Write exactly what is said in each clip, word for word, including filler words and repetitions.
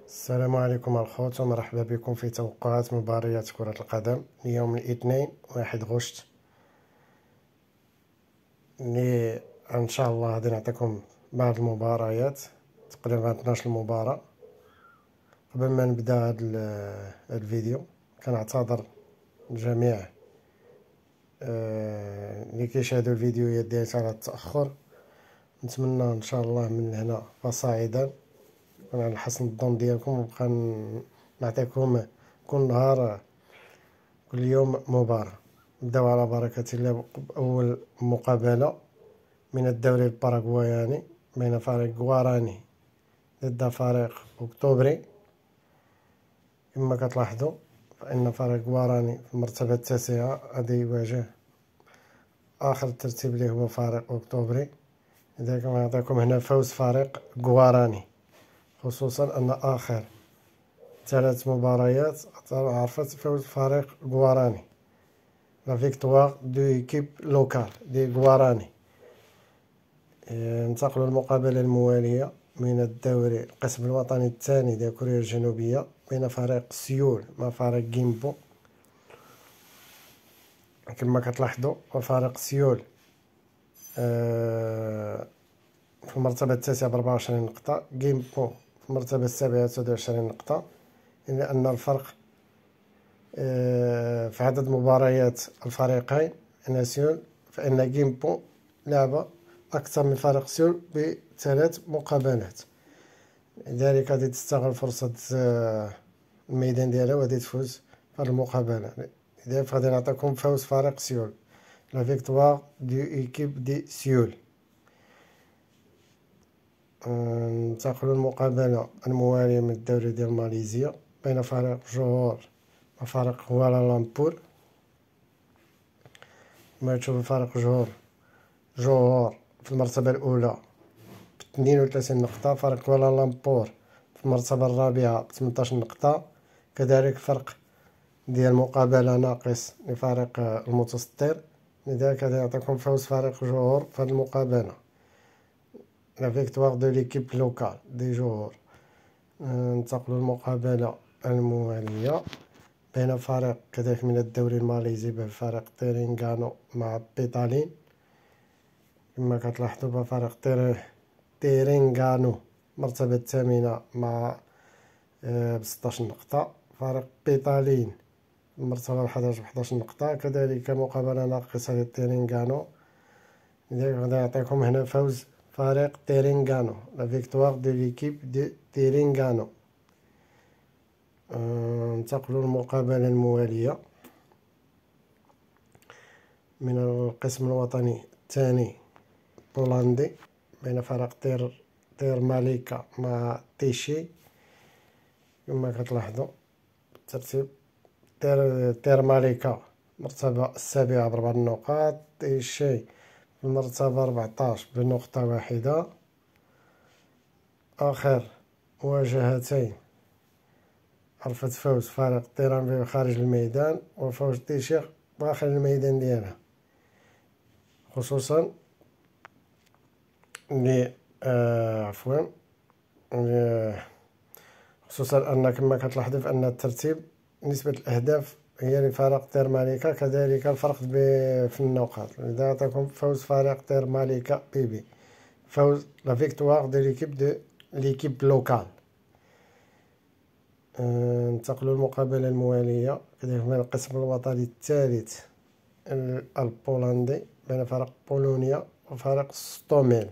السلام عليكم الخوت ومرحبا بكم في توقعات مباريات كرة القدم ليوم الاثنين واحد غشت اللي ان شاء الله غادي نعطيكم بعض المباريات، تقريبا اثناش مباراة. قبل ما نبدا هذا الفيديو كنعتذر الجميع اللي كيشاهدوا الفيديوهات ديالي على التأخر. نتمنى ان شاء الله من هنا فصاعدا يكون على حسن الظن ديالكم، ونبقى نعطيكم كل نهار كل يوم مباراة. نبداو على بركة الله بأول مقابلة من الدوري الباراغواياني بين فريق غواراني ضد فريق أكتوبري. كما كتلاحظوا فإن فريق غواراني في المرتبة التاسعة غادي يواجه آخر الترتيب اللي هو فريق أكتوبري، لذلك نعطيكم هنا فوز فريق غواراني، خصوصا أن آخر ثلاث مباريات عرفت فوز فريق غواراني، لا فيكتوار دو ايكيب لوكال دي غواراني. ننتقل للمقابلة الموالية من الدوري القسم الوطني الثاني ديال كوريا الجنوبية بين فريق سيول مع فريق جيمبو. كما كتلاحظوا وفريق سيول في المرتبة التاسعة بأربعة وعشرين نقطة، جيمبو في المرتبة السابعة تسعة وعشرين نقطة، إلا أن الفرق في عدد مباريات الفريقين ناسيون، فإن جيمبو لعب أكثر من فريق سيول بثلاث مقابلات، لذلك غادي تستغل فرصة الميدان ديالها وغادي تفوز في هذه المقابلة. لذلك غادي نعطيكم فوز فريق سيول، لا فيكتوار دو ايكيب دي سيول. ننتقلوا للمقابلة الموالية من الدوري ديال ماليزيا بين فريق جوهور وفريق كوالالمبور. كما تشوفوا فريق جوهور جوهور في المرتبة الأولى باثنين وثلاثين نقطة، فريق كوالالمبور في المرتبة الرابعة بثمنطاش نقطة. كذلك فرق ديال المقابلة ناقص لفريق المتسطر، لذلك غادي يعطيكم فوز فريق جوهور في هذه المقابلة، لا فيكتوار دو ليكيب لوكال دي جوهور. ننتقلوا للمقابلة الموالية بين فريق كذلك من الدوري الماليزي بفريق تيرينغانو مع بيتالين. كما كتلاحظوا بفريق تيرينغانو مرتبة الثامنة مع بستاش نقطة، فريق بيتالين المرتبة الحادية بحداش نقطة. كذلك مقابلة ناقصة لتيرينغانو، لذلك غادي نعطيكم هنا فوز فريق تيرينغانو، لا فيكتوار دو ليكيب دو تيرينغانو. ننتقلوا للمقابلة الموالية من القسم الوطني الثاني بولندي بين فريق تير تير ماليكا مع تيشي. كما كتلاحظوا الترتيب تير تير ماليكا المرتبة السابعة بربع نقاط، تيشي في المرتبة ربعطاش بنقطة واحدة. آخر مواجهتين عرفت فوز فريق تيرانفيو خارج الميدان وفوز تيشيغ داخل الميدان ديالها، خصوصا ل آه عفوا خصوصا ان كما كتلاحظوا فان الترتيب نسبة الاهداف هي لفريق تير ماليكا، كذلك الفرق في النقاط. لذا عطاكم فوز فريق تير ماليكا بي بي، فوز لا فيكتوار دو ليكيب دو ليكيب لوكال. ننتقلوا للمقابلة الموالية كذلك من القسم الوطني الثالث البولندي بين فريق بولونيا وفريق ستوميل.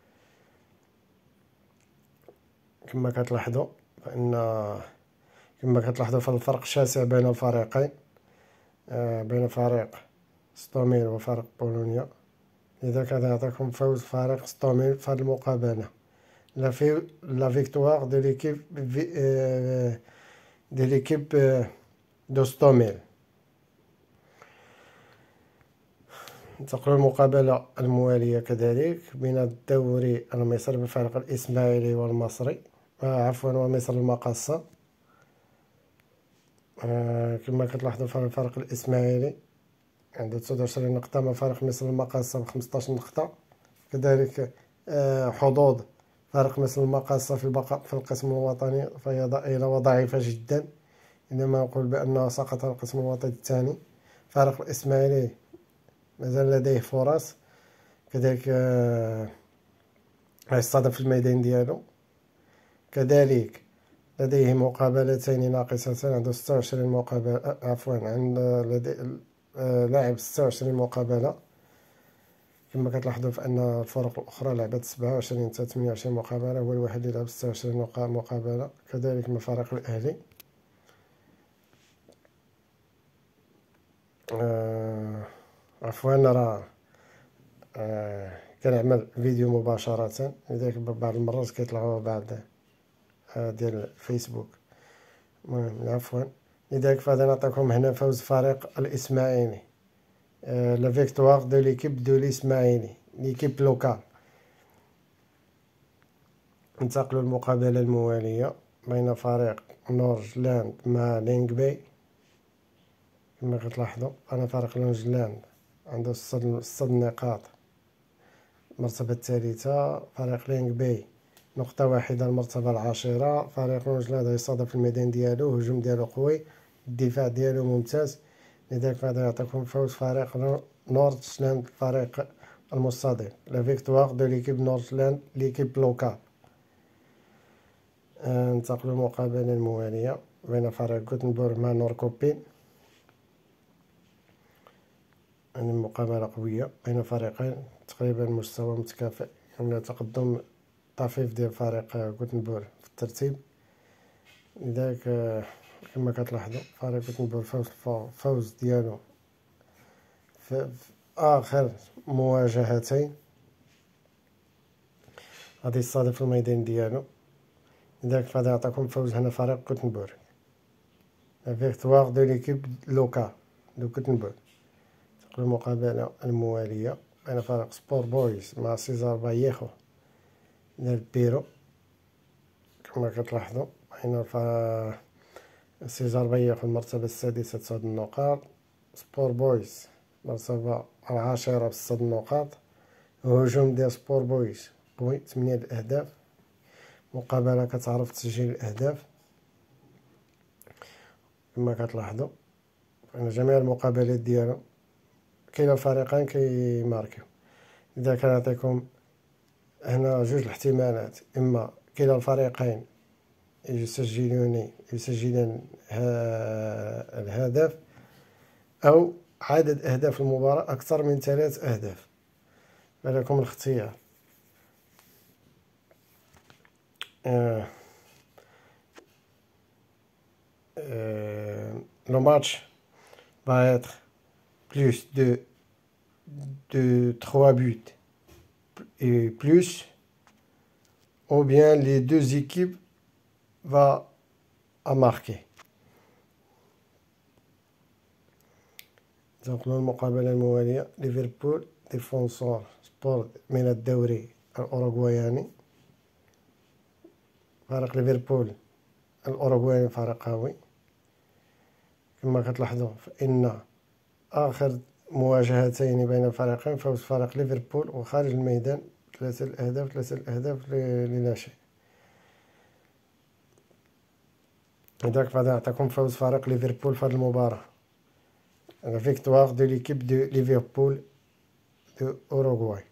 كما كتلاحظوا فإن كما كتلاحظوا فالفرق شاسع بين الفريقين، بين فريق ستوميل وفريق بولونيا، لذلك غادي نعطيكم فوز فريق ستوميل في هذه المقابلة، لا في لا فيكتوار دو ليكيب دي ليكيب دو ستوميل. ننتقلوا للمقابلة الموالية كذلك من الدوري المصري بفريق الإسماعيلي والمصري آه عفوا ومصر المقاصة. آه كما كتلاحظوا فالفريق الإسماعيلي عنده تسعة وعشرين نقطة مع فريق مصر المقاصة بخمسطاش نقطة. كذلك آه حظوظ فارق مثل المقاصة في البقاء في القسم الوطني فهي ضئيلة وضعيفة جدا، إنما نقول بأنه سقط القسم الوطني الثاني. فارق الإسماعيلي مازال لديه فرص، كذلك يصطدم في الميدان ديالو. كذلك لديه مقابلتين ناقصتين، عنده ستة وعشرين مقابلة، عفوا عند لديه لاعب ستة وعشرين مقابلة، كما كتلاحظوا فأن الفرق الأخرى لعبت سبعة وعشرين حتى ثمانية وعشرين مقابلة، هو الوحيد اللي لعب ستة وعشرين مقابلة. كذلك من فريق الأهلي آه عفوا راه آه كنعمل فيديو مباشرة، لذلك بعض المرات كيطلعوا بعض آه ديال الفيسبوك. المهم عفوا، لذلك فغادي نعطيكم هنا فوز فريق الإسماعيلي، آه لا فيكتوار دو ليكيب دو الإسماعيلي ليكيب لوكال. انتقلوا المقابلة الموالية بين فريق نورجلاند مع لينغبي. كما كتلاحظوا أنا فريق نورجلاند عنده ست نقاط، المرتبة الثالثة. فريق لينغبي نقطة واحدة، المرتبة العاشرة. فريق نورجلاند يصطدم في الميدان ديالو، الهجوم ديالو قوي، الدفاع ديالو ممتاز، لذلك غادي نعطيكم فوز فريق نورجلاند الفريق المستضيف، لا فيكتوار دو ليكيب نورجلاند ليكيب لوكال. ننتقلوا المقابلة الموالية بين فريق غوتنبورغ مع نوركوبين. يعني مقابلة قوية بين فريقين تقريبا مستوى متكافئ، يعني تقدم طفيف ديال فريق غوتنبورغ في الترتيب. لذلك كما كتلاحظوا فريق غوتنبورغ فوز فوز ديالو في آخر مواجهتين غادي يصطادف في الميدان ديالو، لذلك فغادي نعطيكم فوز هنا فريق غوتنبورغ، لا فيكتوار دو ليكيب لوكال دو غوتنبورغ. المقابلة الموالية بين فريق سبور بويز مع سيزار باييخو ديال بيرو. كما كتلاحظوا بين سيزار باييخو المرتبة السادسة بستة النقاط، سبور بويز المرتبة العاشرة بستة النقاط. الهجوم ديال سبور بويز قوي، ثمانية الأهداف. مقابلة كتعرف تسجيل الأهداف كما كتلاحظوا، فإن جميع المقابلات ديالو كلا الفريقين كيماركيو. إذا كنعطيكم هنا جوج الاحتمالات، إما كلا الفريقين يسجلون يسجلان الهدف، أو عدد أهداف المباراة أكثر من ثلاث أهداف، فلكم الاختيار. آه. Euh, le match va être plus de, de trois buts et plus, ou bien les deux équipes vont à marquer. Donc المقابلة الموالية ليفربول ديفونسور سبور من الدوري الأوروغواياني. فريق ليفربول الأوروغواياني فريق قوي، كما كتلاحظوا فإن آخر مواجهتين بين الفريقين فوز فريق ليفربول وخارج الميدان ثلاثة الأهداف ثلاثة الأهداف للا شيء. لذلك فغادي نعطيكم فوز فريق ليفربول في هذه المباراة، لا فيكتوار دو ليكيب دو ليفربول دو أوروغواي.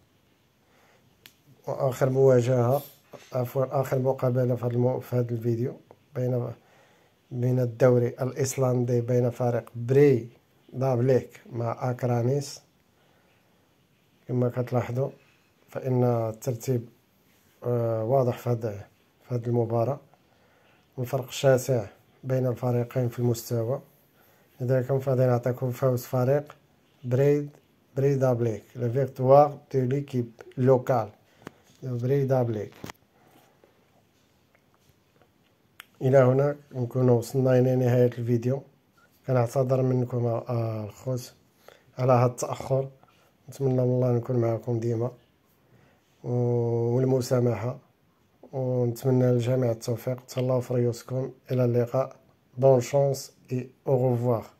وآخر مواجهة عفوا آخر مقابلة في هذا في هذا الفيديو بين من الدوري الإسلندي بين فريق بري دابليك مع أكرانيس. كما كتلاحظوا فإن الترتيب واضح في هذا في هذه المباراة، والفرق شاسع بين الفريقين في المستوى. لذلك فغادي نعطيكم فوز فريق بريد بري دابليك، لا فيكتوار دو ليكيب لوكال دو بري دابليك. الى هنا نكون وصلنا الى نهاية الفيديو. كنعتذر منكم الخوت على هذا التأخر، نتمنى من الله نكون معكم ديما والمسامحة، ونتمنى للجميع التوفيق. تهلاو في ريوسكم، الى اللقاء، بون شانس اي او ريفوار.